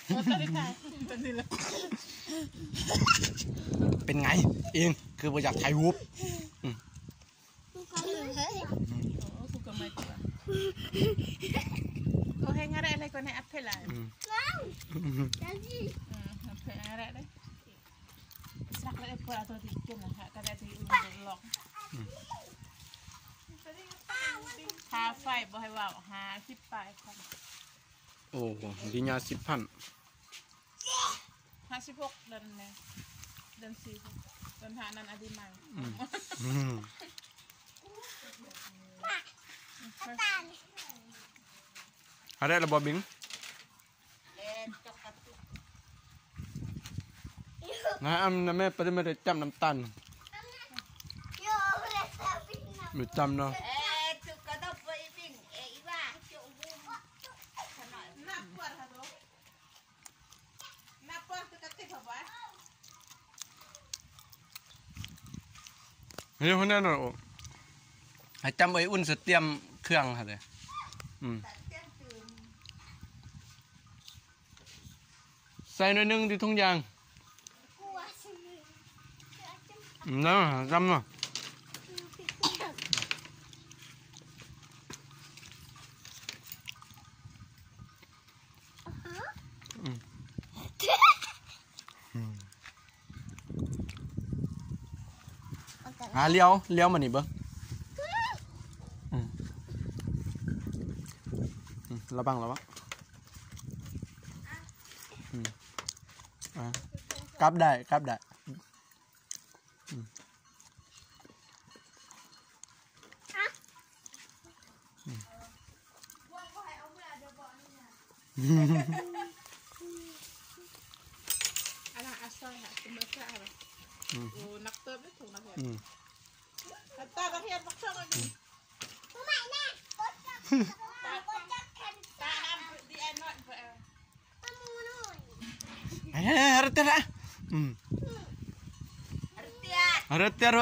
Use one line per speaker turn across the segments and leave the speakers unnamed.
เป็นไงเองคือบ่อยากถ่ายรูป
เขาให้งานอะไรก็ในอัพเพลายเพลายอะไรได้สักแล้วเพื่อตัวที่เก่งนะคะก็ได้ที่อุ่นหลอกค่าไฟบ่ให้ว่า50 ปลายพัน
โอ้ดีญา10,000
56 เดือนเนี่ยเดือน4เดือน5นั้นอดีมัง
อะไรระบบบิงนะแม่ไปไม่ได้จำน้ำตาลไม่จำเนาะเฮ้ยคนนั้นเนาะให้จำไว้อุ่นเสเตรียมเครื่องค่ะเลยใส่หน่อยนึงที่ทุ่งยางเนาะจำเนาะเลี้ยวมานี่เบิ้งระวังกลับได้
อะไรอาซอยค่ะเป็นเมื่อไหร่โอ้นักเติมไม่ถูกนักเรียนตานักเรียนมักชอบอะไรผู้ใหม่แน่ตาดีแอนนอตเพื่อตามูนุ่ย
harus tiara harus tiara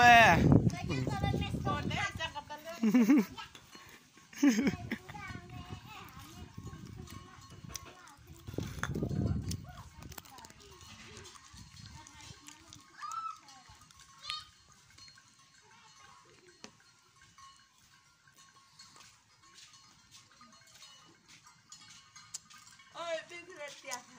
oh itu sudah tiap